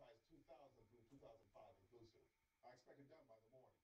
advertised 2,000 through 2005 inclusive. I expect it done by the morning.